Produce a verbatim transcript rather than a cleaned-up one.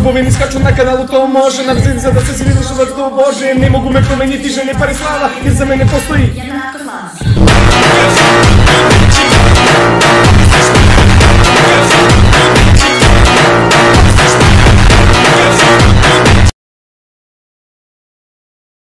głowie mi skaczą na kanalu, to może nawet za to, co się wyszło do Boże. Nie mogą mnie promienić, że nie parę sława, jest za mnie postoji.